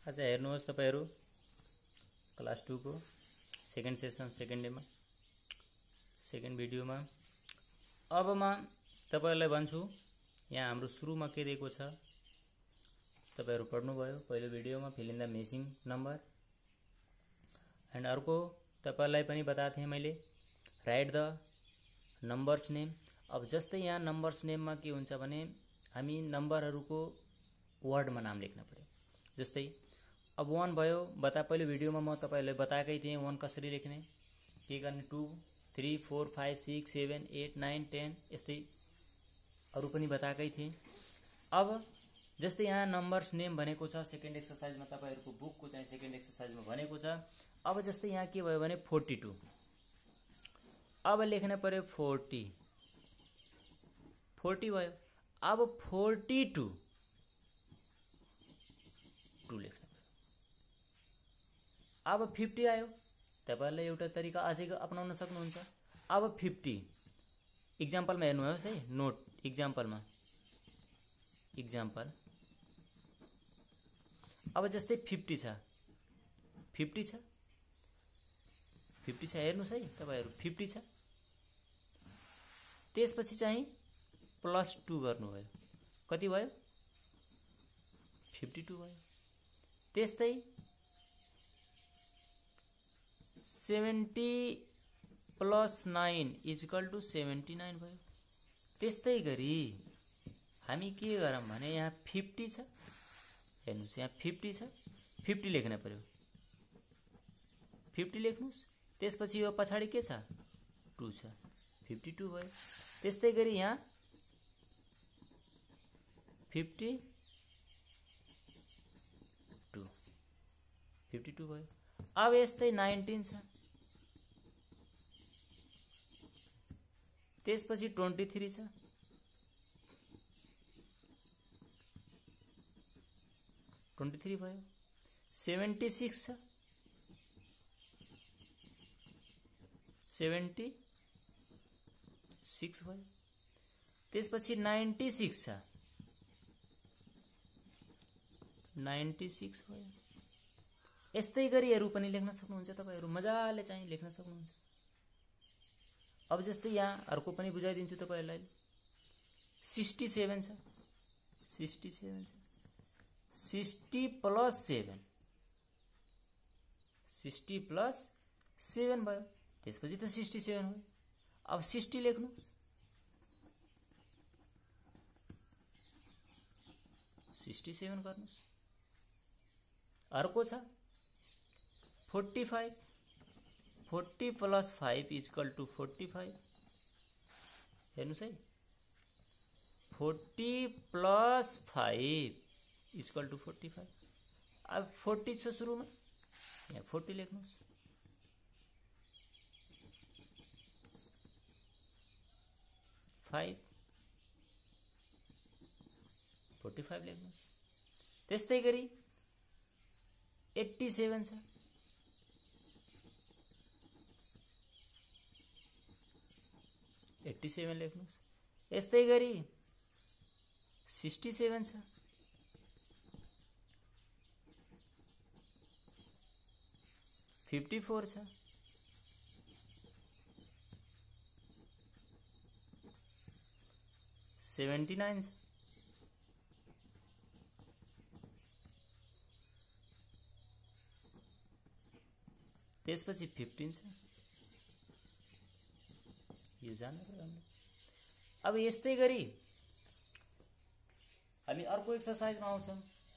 आज हेर्नुहोस् तपाईहरु क्लास 2 को सेकेन्ड सेसन सेकेन्ड डेमा सेकेन्ड भिडियोमा अब म तपाईहरुलाई भन्छु यहाँ हाम्रो सुरुमा के दिएको छ तपाईहरु पढ्नु भयो पहिलो भिडियोमा fill in the missing number and अर्को तपाईहरुलाई पनि बताएको थिएँ मैले राइट द नम्बर्स नेम। अब जस्तै यहाँ नम्बर्स नेममा के हुन्छ भने हामी नम्बरहरुको वर्डमा नाम लेख्न पर्यो। जस्तै अब 1 भयो पहिलो भिडियोमा म तपाईहरुलाई बताएकै थिएँ 1 कसरी लेख्ने के गर्ने 2 3 4 5 6 7 8 9 10 यस्तै अरु पनि बताएकै थिएँ। अब जस्तै यहाँ नम्बर्स नेम भनेको छ सेकेन्ड एक्सरसाइजमा तपाईहरुको बुकको चाहिँ सेकेन्ड एक्सरसाइजमा भनेको छ। अब जस्तै यहाँ के भयो भने 42 अब लेख्न पर्यो 40 भयो। अब 42 लेख्न पर्यो। अब 50 आयो तपाईहरुले एउटा तरिका अझै अपनाउन सक्नुहुन्छ। अब 50 एक्जाम्पलमा हेर्नुहोस् है नोट एक्जाम्पलमा एक्जाम्पल अब जस्तै 50 छ 50 छ हेर्नुस् है तपाईहरु 50 छ त्यसपछि चाहिँ प्लस 2 गर्नुभयो कति भयो 52 भयो। त्यस्तै 70 प्लस 9 इक्वल टु 79 भयो। त्यस्तै गरी हामी के गरौँ भने यहाँ 50 छ हेर्नुस् यहाँ 50 छ 50 लेख्न पर्यो 50 लेख्नुस् त्यसपछि यो पछाडी के छ 2 छ 52 भयो। त्यस्तै गरी यहाँ 52 भयो। अब यस्तै 19 छ त्यसपछि 23 छ 23 भयो। 76 छ 76 भयो। त्यसपछि 96 छ 96 भयो। यस्तै गरी अरु पनि लेख्न सक्नुहुन्छ तपाईहरु मजाले चाहिँ लेख्न सक्नुहुन्छ। अब जस्तै यहाँ अर्को पनि बुझाइदिन्छु तपाईहरुलाई 67 छ 67 छ 60 प्लस 7 भयो त्यसपछि त 67 हो। अब 60 लेख्नु 67 गर्नुस्। अर्को छ 45 40 प्लस 5 इक्वल टु 45 हेर्नुस् है 40 प्लस 5 इक्वल टु 45। अब 40 छ सुरुमा यहाँ 40 लेख्नुस् 5 45 लेख्नुस्। त्यस्तै गरी 87 छ 87 लेख्नुस्। यस्तै गरी 67 छ 54 छ 79 छ त्यसपछि 15 छ यो जान्न पर्यो। अब यस्तै गरी हामी अर्को एक्सरसाइजमा आउँछौं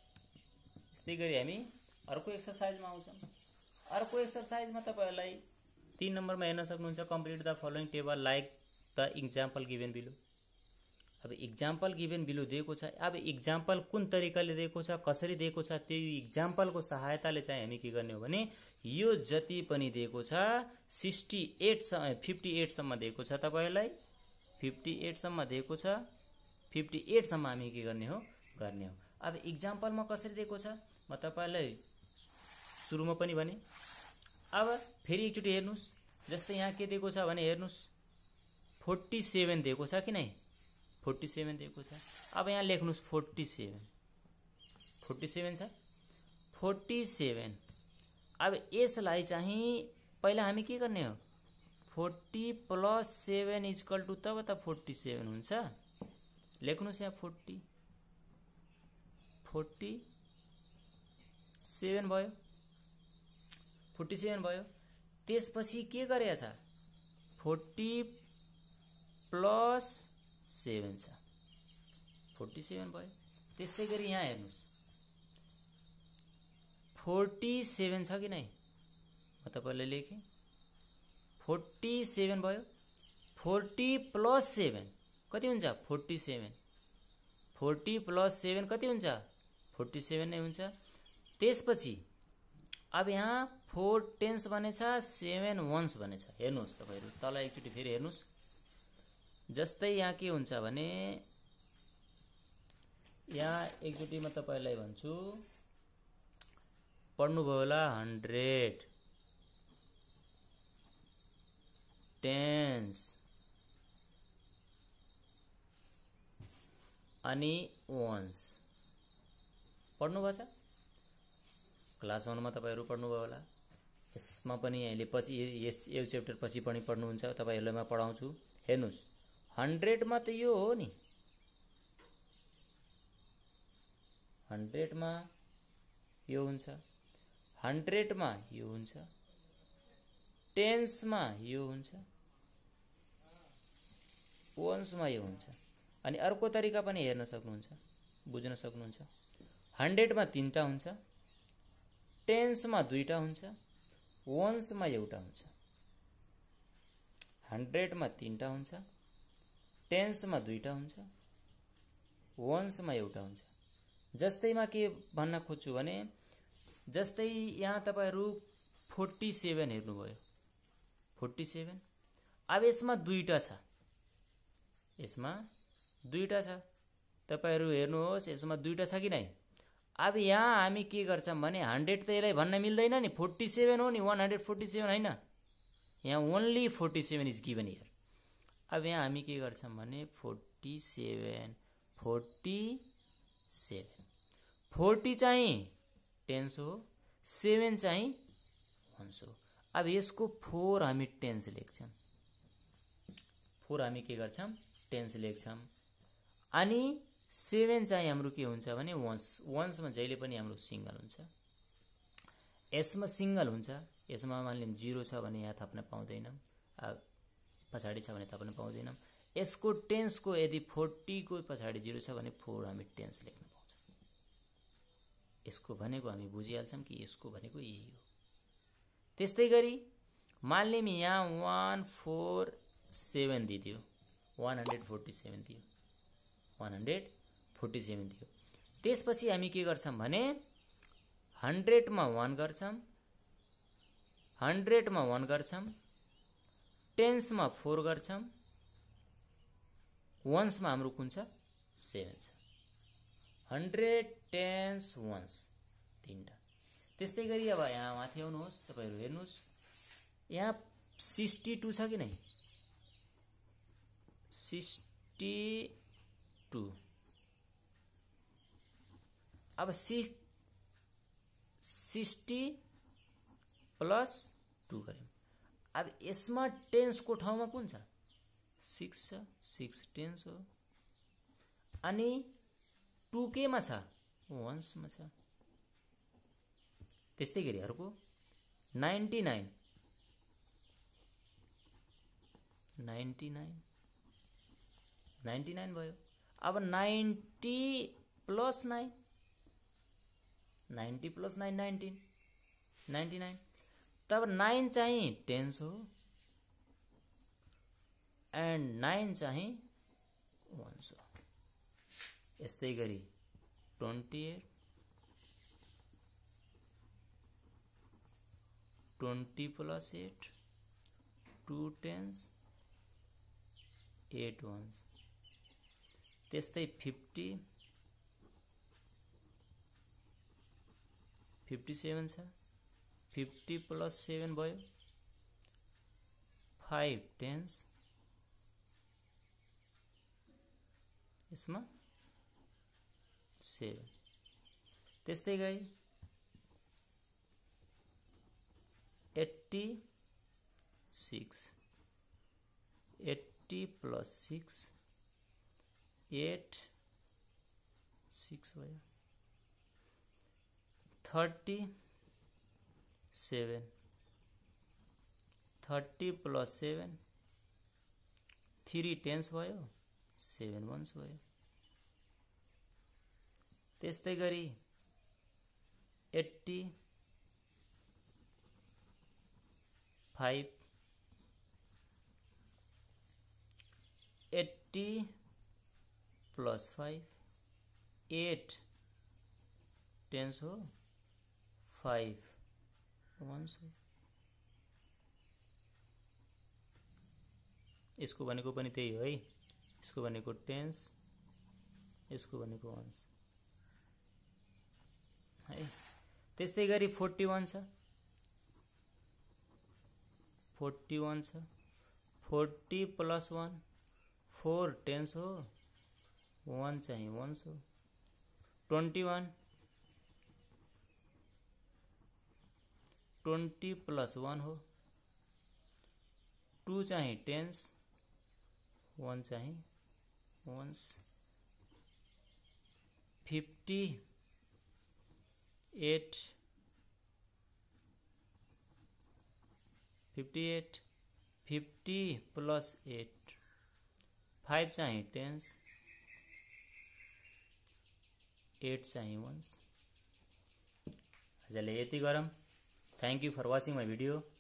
अर्को एक्सरसाइजमा तपाईहरुलाई 3 नम्बरमा हेर्न सक्नुहुन्छ complete the following table like the example given below. अब एक्जाम्पल गिभन बिलो दिएको छ। अब एक्जाम्पल कुन तरिकाले दिएको छ कसरी दिएको छ त्यो एक्जाम्पलको सहायताले चाहिँ हामी के गर्ने हो भने यो जति पनि दिएको छ 58 सम्म दिएको छ तपाईहरुलाई 58 सम्म दिएको छ 58 सम्म हामी के गर्ने हो। अब एक्जाम्पलमा कसरी दिएको छ म तपाईहरुलाई सुरुमा पनि भने। अब फेरि एकचोटी हेर्नुस् जस्तै यहाँ के दिएको छ भने हेर्नुस् 47 दिएको छ कि नै 47 दिएको छ। अब यहाँ लेख्नुस् 47 छ 47। अब यसलाई चाहिँ पहिला हामी के गर्ने हो, 40 + 7 = तब त 47 हुन्छ। लेख्नुस् यहाँ 47 भयो, 47 भयो। त्यसपछि के गरेछ, 40 + 7 छ, 47 भयो। त्यस्तै गरी यहाँ हेर्नुस् 47 छ कि नै, म तपाईलाई लेखेँ 47 भयो। 40 + 7 कति हुन्छ, 47। 40 + 7 कति हुन्छ, 47 नै हुन्छ। त्यसपछि अब यहाँ 4 10s बनेछ, 7 1s बनेछ। हेर्नुहोस् तपाईहरु तल एकचोटि फेरि हेर्नुहोस्। जस्तै यहाँ के हुन्छ भने यहाँ एकचोटि म तपाईलाई भन्छु, पढ्नुभयो होला 100 10s अनि 1s पढ्नुभएको छ। क्लास 1 मा तपाईहरु पढ्नुभयो होला। यसमा पनि अहिले पछि यो च्याप्टर पछि पनि पढ्नुहुन्छ, तपाईहरुलाई म पढाउँछु। हेर्नुस् 100 मा त यो हो नि, 100 मा यो हुन्छ, 100 मा यो हुन्छ, 10s मा यो हुन्छ, 1s मा यो हुन्छ। अनि अर्को तरिका पनि हेर्न सक्नुहुन्छ, बुझ्न सक्नुहुन्छ। 100 मा 3टा हुन्छ, 10s मा 2टा हुन्छ, 1s मा एउटा हुन्छ। 100 मा 3टा हुन्छ, 10s मा 2टा हुन्छ, 1s मा एउटा हुन्छ। जस्तैमा के भन्न खोज्छु भने, जस्तै यहाँ तपाईहरु 47 हेर्नुभयो, 47। अब यसमा 2टा छ, यसमा 2टा छ। तपाईहरु हेर्नुहोस् यसमा 2टा छ कि नै। अब यहाँ हामी के गर्छौं भने 100 त यसलाई भन्न मिल्दैन नि, 47 हो नि, 147 हैन। यहाँ ओन्ली 47 इज गिवन हियर। अब यहाँ हामी के गर्छौं भने 47 40 चाहिँ 10s हो, 7 चाहिँ 1s हो। अब यसको 4 हामी 10s लेख्छौं, 4 हामी के गर्छौं 10s लेख्छौं। अनि 7 चाहिँ हाम्रो के हुन्छ भने 1s मा जहिले पनि हाम्रो सिंगल हुन्छ। यसमा सिंगल हुन्छ, यसमा मानिलिउँ 0 छ भने यहाँ थप्न पाउँदैनौं, पछाडी छ भने थप्न पाउँदैनौं। यसको 10s को यदि 40 को पछाडी 0 छ भने 4 हामी 10s लेख्न पाउँछौं। यसको भनेको हामी बुझिहाल्छौं कि यसको भनेको यही हो। त्यस्तै गरी मानिलिउँ यहाँ 147 दिदियो, 147 दियो, 147 दियो। त्यसपछि हामी के गर्छौं भने 100 मा 1 गर्छौं, 100 मा 1 गर्छौं, 10s मा 4 गर्छौं, 1s मा हाम्रो कुन छ 7 छ। 100 10s 1s 3टा। त्यस्तै गरी अब यहाँ माथि आउनुहोस्, तपाईहरु हेर्नुहोस् यहाँ 62 छ कि नै, 62। अब 60 + 2 गर्यौं। अब यसमा 10s को ठाउँमा कुन छ 6 छ, 6 10s हो। अनि 2 केमा छ 1s मा छ। त्यस्तै गरी अर्को 99 भयो। अब 90 + 9, 90 + 9 19, 99। तब 9 चाहिँ 10s हो एन्ड 9 चाहिँ 1s हो। यस्तै गरी 28 20 + 8 2 10s 8 1s। त्यस्तै 50 57 छ, 50 + 7 भयो, 5 10s, यसमा 7। त्यस्तै गरी 86 80 प्लस 6 8 6 भयो 37 30 प्लस 7 3 टेन्स भयो 7 वन्स भयो। त्यस्तै गरी 85 80 प्लस 5 8 टेन्स हो 5 वन्स हो। यसको भनेको पनि त्यही हो है, यसको भनेको टेन्स, यसको भनेको वन्स है। त्यस्तै गरी 41 छ 41 छ 40 प्लस 1 4 टेन्स हो 1 चाहिँ वन्स हो। 21 20 प्लस 1 हो 2 चाहिँ टेन्स 1 चाहिँ वन्स। 58 50 प्लस 8 5 चाहिँ टेन्स 8 चाहिँ वन्स। आजलाई यति गरौँ। Thank you for watching my video.